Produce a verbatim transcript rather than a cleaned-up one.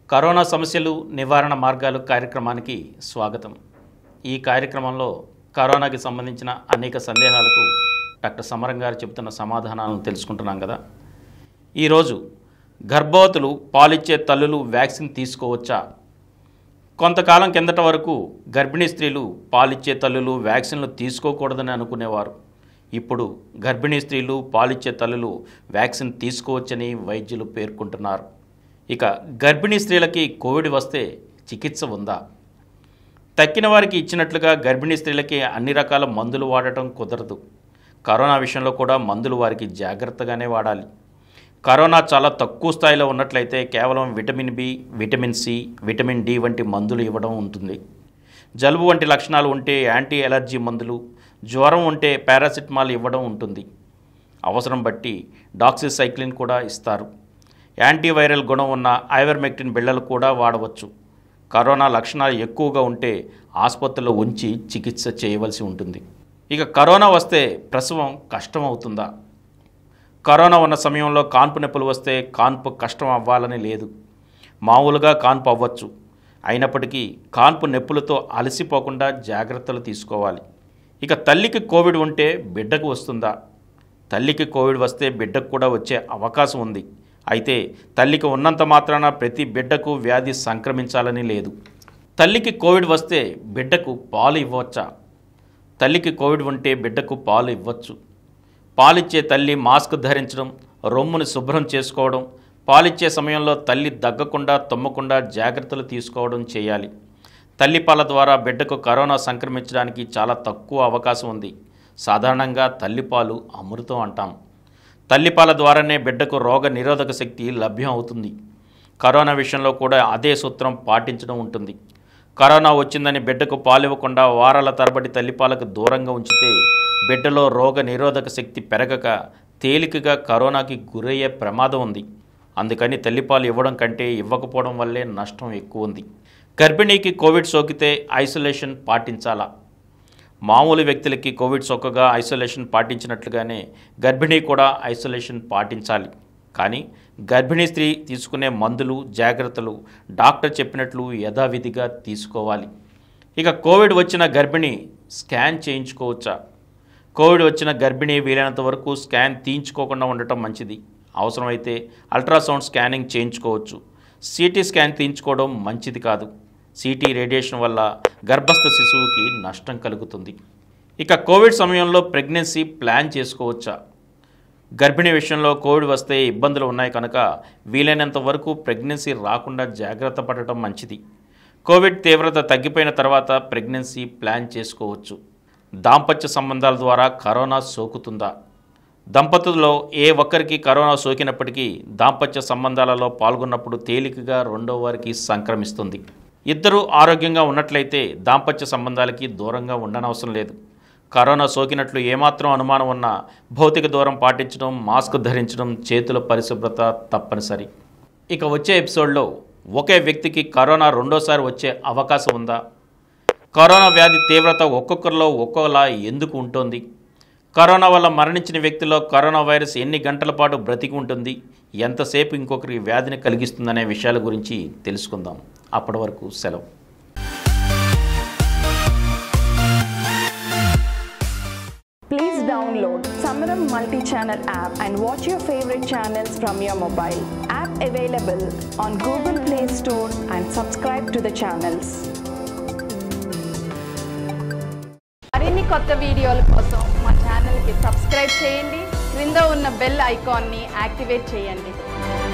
Corona సమస్యలు నివారణ మార్గాలు కార్యక్రమానికి స్వాగతం। ఈ కార్యక్రమంలో కరోనాకి సంబంధించిన అనేక సందేహాలకు డాక్టర్ సమరం గారు చెబుతున్న సమాధానాలను తెలుసుకుంటున్నాం కదా। ఈ రోజు గర్భవతులు పాలిచ్చే తల్లులు వ్యాక్సిన్ తీసుకోవచ్చా? కొంతకాలం కిందట వరకు గర్భిణీ స్త్రీలు పాలిచ్చే తల్లులు వ్యాక్సిన్లు తీసుకోకూడదని అనుకునేవారు। ఇప్పుడు గర్భిణీ స్త్రీలు పాలిచ్చే తల్లులు వ్యాక్సిన్ తీసుకోవచ్చని వైద్యులు పేర్కొంటున్నారు। ఇక గర్భిణీ స్త్రీలకి కోవిడ్ వస్తే చికిత్స ఉందా? తక్కిన వారికి ఇచ్చినట్లుగా గర్భిణీ స్త్రీలకి అన్ని రకాల మందులు వాడటం కుదరదు। కరోనా విషయంలో కూడా మందులు వారికి జాగ్రత్తగానే వాడాలి। కరోనా చాలా తక్కువ స్థాయిలో ఉన్నట్లయితే కేవలం vitamin B, vitamin C, vitamin D వంటి మందులు ఇవ్వడం ఉంటుంది। జలుబు వంటి లక్షణాలు ఉంటే యాంటీ ఎలర్జీ మందులు, జ్వరం ఉంటే పారాసిటమాల్ ఇవ్వడం ఉంటుంది। అవసరం బట్టి డాక్సిసైక్లిన్ కూడా ఇస్తారు। యాంటీవైరల్ గుణం ఉన్న ఐవర్మెక్టిన్ బిళ్ళలు కూడా వాడవచ్చు। కరోనా లక్షణాలు ఎక్కువగా ఉంటే ఆసుపత్రిలో ఉంచి చికిత్స చేయవలసి ఉంటుంది। ఇక కరోనా వస్తే ప్రసవం కష్టం అవుతుందా? కరోనా ఉన్న సమయంలో కాన్పు నొప్పులు వస్తే కాన్పు కష్టం అవ్వాలని లేదు, మామూలుగా కాన్పు అవ్వచ్చు। అయినప్పటికీ కాన్పు నొప్పులతో అలసిపోకుండా జాగ్రత్తలు తీసుకోవాలి। ఇక తల్లికి కోవిడ్ ఉంటే బిడ్డకు వస్తుందా? తల్లికి కోవిడ్ వస్తే బిడ్డకు కూడా వచ్చే అవకాశం ఉంది। అయితే తల్లికి ఉన్నంత మాత్రాన ప్రతి బిడ్డకు వ్యాధి సంక్రమించాలని లేదు। తల్లికి కోవిడ్ వస్తే బిడ్డకు పాలు ఇవ్వవచ్చా? తల్లికి కోవిడ్ ఉంటే బిడ్డకు పాలు ఇవ్వచ్చు। పాలిచ్చే తల్లి మాస్క్ ధరించడం, రొమ్మును శుభ్రం చేసుకోవడం, పాలిచ్చే సమయంలో తల్లి దగ్గకుండా తుమ్మకుండా జాగ్రత్తలు తీసుకోవడం చేయాలి। తల్లిపాల ద్వారా బిడ్డకు కరోనా సంక్రమించడానికి చాలా తక్కువ అవకాశం ఉంది। సాధారణంగా తల్లిపాలు అమృతం అంటాం। తల్లిపాల ద్వారానే బిడ్డకు రోగ నిరోధక శక్తి లభ్యం అవుతుంది। కరోనా విషయంలో కూడా అదే సూత్రం పాటించడం ఉంటుంది। కరోనా వచ్చిందని బిడ్డకు పాలివ్వకుండా వారాల తరబడి తల్లిపాలకు దూరంగా ఉంచితే బిడ్డలో రోగ నిరోధక శక్తి పెరగక తేలికగా కరోనాకి గురయ్యే ప్రమాదం ఉంది। అందుకని తల్లిపాలు ఇవ్వడం కంటే ఇవ్వకపోవడం వల్లే నష్టం ఎక్కువ ఉంది। గర్భిణీకి కోవిడ్ సోకితే ఐసోలేషన్ పాటించాలా? మామూలు వ్యక్తులకి కోవిడ్ సోకగా ఐసోలేషన్ పాటించినట్లుగానే గర్భిణీ కూడా ఐసోలేషన్ పాటించాలి। కానీ గర్భిణీ స్త్రీ తీసుకునే మందులు, జాగ్రత్తలు డాక్టర్ చెప్పినట్లు యథావిధిగా తీసుకోవాలి। ఇక కోవిడ్ వచ్చిన గర్భిణీ స్కాన్ చేయించుకోవచ్చా? కోవిడ్ వచ్చిన గర్భిణీ వీలైనంత వరకు స్కాన్ తీయించుకోకుండా ఉండటం మంచిది। అవసరమైతే అల్ట్రాసౌండ్ స్కానింగ్ చేయించుకోవచ్చు। సిటీ స్కాన్ తీయించుకోవడం మంచిది కాదు। సిటీ రేడియేషన్ వల్ల గర్భస్థ శిశువుకి నష్టం కలుగుతుంది। ఇక కోవిడ్ సమయంలో ప్రెగ్నెన్సీ ప్లాన్ చేసుకోవచ్చా? గర్భిణీ విషయంలో కోవిడ్ వస్తే ఇబ్బందులు ఉన్నాయి కనుక వీలైనంత వరకు ప్రెగ్నెన్సీ రాకుండా జాగ్రత్త పడటం మంచిది। కోవిడ్ తీవ్రత తగ్గిపోయిన తర్వాత ప్రెగ్నెన్సీ ప్లాన్ చేసుకోవచ్చు। దాంపత్య సంబంధాల ద్వారా కరోనా సోకుతుందా? దంపతుల్లో ఏ ఒక్కరికి కరోనా సోకినప్పటికీ దాంపత్య సంబంధాలలో పాల్గొన్నప్పుడు తేలికగా రెండో వారికి సంక్రమిస్తుంది। ఇద్దరూ ఆరోగ్యంగా ఉన్నట్లయితే దాంపత్య సంబంధాలకి దూరంగా ఉండనవసరం లేదు। కరోనా సోకినట్లు ఏమాత్రం అనుమానం ఉన్నా భౌతిక దూరం పాటించడం, మాస్క్ ధరించడం, చేతుల పరిశుభ్రత తప్పనిసరి। ఇక వచ్చే ఎపిసోడ్లో ఒకే వ్యక్తికి కరోనా రెండోసారి వచ్చే అవకాశం ఉందా? కరోనా వ్యాధి తీవ్రత ఒక్కొక్కరిలో ఒక్కోలా ఎందుకు ఉంటుంది? కరోనా వల్ల మరణించిన వ్యక్తిలో కరోనా వైరస్ ఎన్ని గంటల పాటు బ్రతికి ఉంటుంది, ఎంతసేపు ఇంకొకరికి వ్యాధిని కలిగిస్తుందనే విషయాల గురించి తెలుసుకుందాం। అప్పటి వరకు సెలవు। Please download Samaram multi-channel app and watch your favorite channels from your mobile. App available on Google Play Store and subscribe to the channels. మరిన్ని కొత్త వీడియోల కోసం మా ఛానల్కి సబ్స్క్రైబ్ చేయండి, క్రింద ఉన్న బెల్ ఐకాన్ని యాక్టివేట్ చేయండి।